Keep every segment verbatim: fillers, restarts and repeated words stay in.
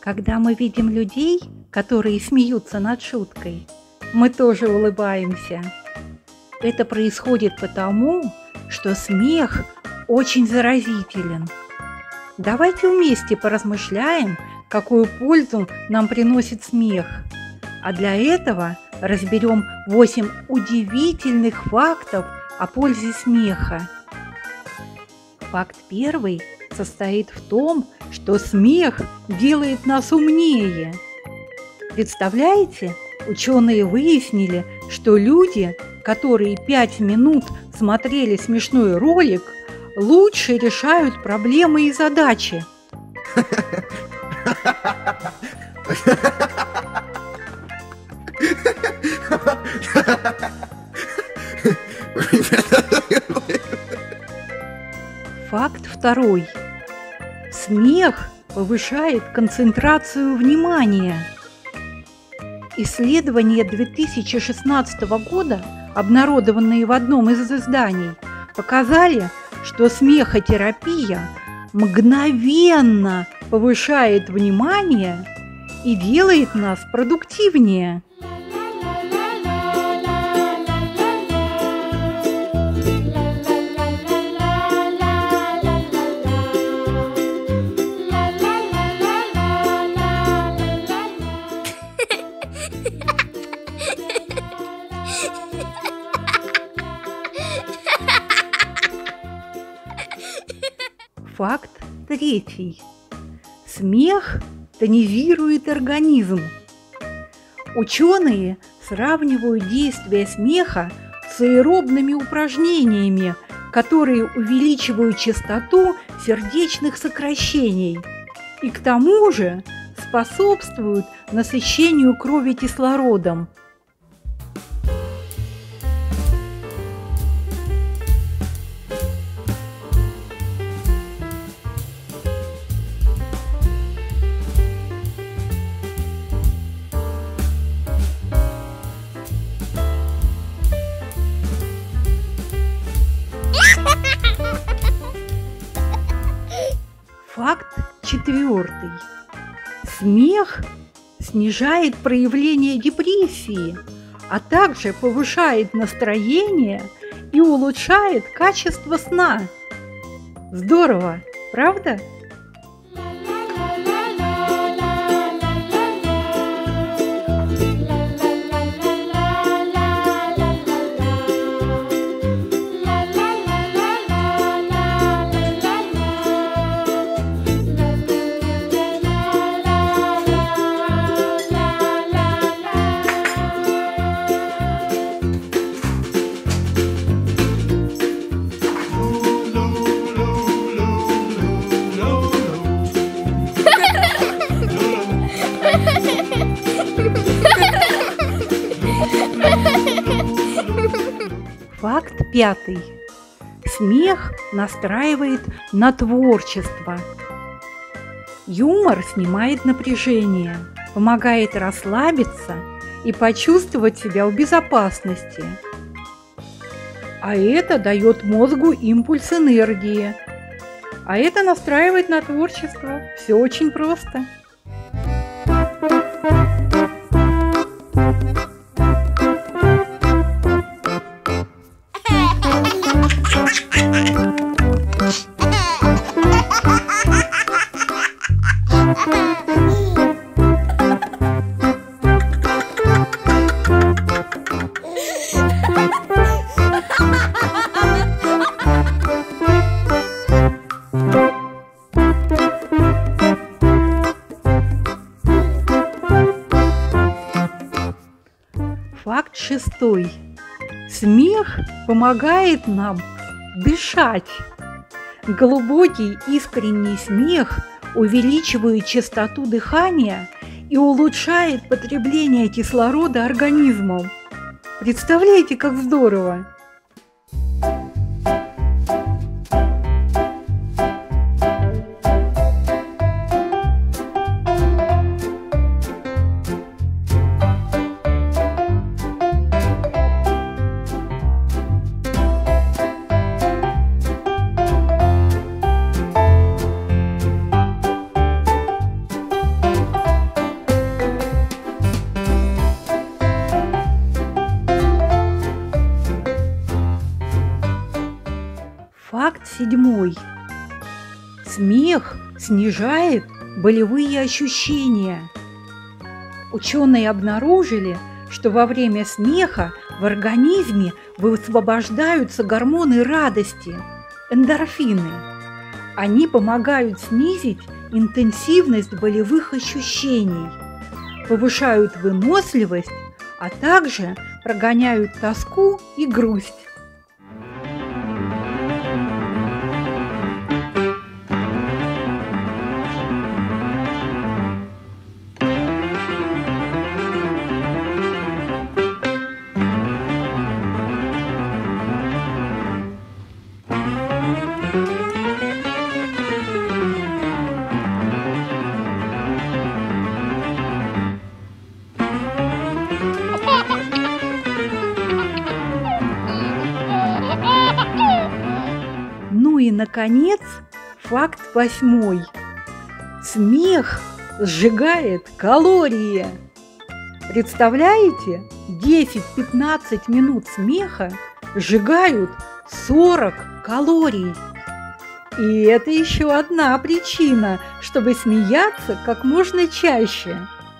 Когда мы видим людей, которые смеются над шуткой, мы тоже улыбаемся. Это происходит потому, что смех очень заразителен. Давайте вместе поразмышляем, какую пользу нам приносит смех. А для этого разберем восемь удивительных фактов о пользе смеха. Факт первый состоит в том, что смех делает нас умнее. Представляете, ученые выяснили, что люди, которые пять минут смотрели смешной ролик, лучше решают проблемы и задачи. Факт второй. Смех повышает концентрацию внимания. Исследования две тысячи шестнадцатого года, обнародованные в одном из изданий, показали, что смехотерапия мгновенно повышает внимание и делает нас продуктивнее. Факт третий. Смех тонизирует организм. Ученые сравнивают действие смеха с аэробными упражнениями, которые увеличивают частоту сердечных сокращений и к тому же способствуют насыщению крови кислородом. Факт четвертый. Смех снижает проявление депрессии, а также повышает настроение и улучшает качество сна. Здорово, правда? Факт пятый. Смех настраивает на творчество. Юмор снимает напряжение, помогает расслабиться и почувствовать себя в безопасности. А это дает мозгу импульс энергии. А это настраивает на творчество. Все очень просто. Факт шестой. Смех помогает нам дышать. Глубокий искренний смех увеличивает частоту дыхания и улучшает потребление кислорода организмом. Представляете, как здорово! Факт седьмой. Смех снижает болевые ощущения. Ученые обнаружили, что во время смеха в организме высвобождаются гормоны радости – эндорфины. Они помогают снизить интенсивность болевых ощущений, повышают выносливость, а также прогоняют тоску и грусть. Ну и, наконец, факт восьмой. Смех сжигает калории. Представляете, десять-пятнадцать минут смеха сжигают сорок калорий. И это еще одна причина, чтобы смеяться как можно чаще.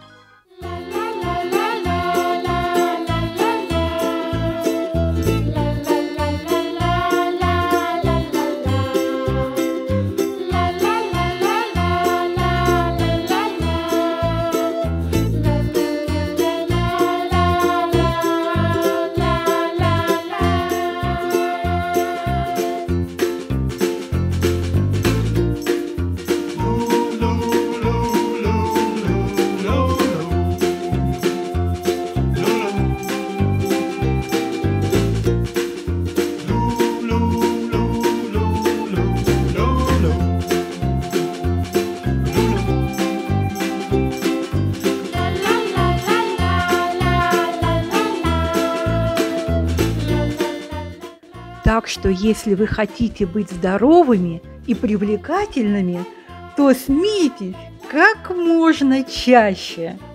Так что если вы хотите быть здоровыми и привлекательными, то смейтесь как можно чаще.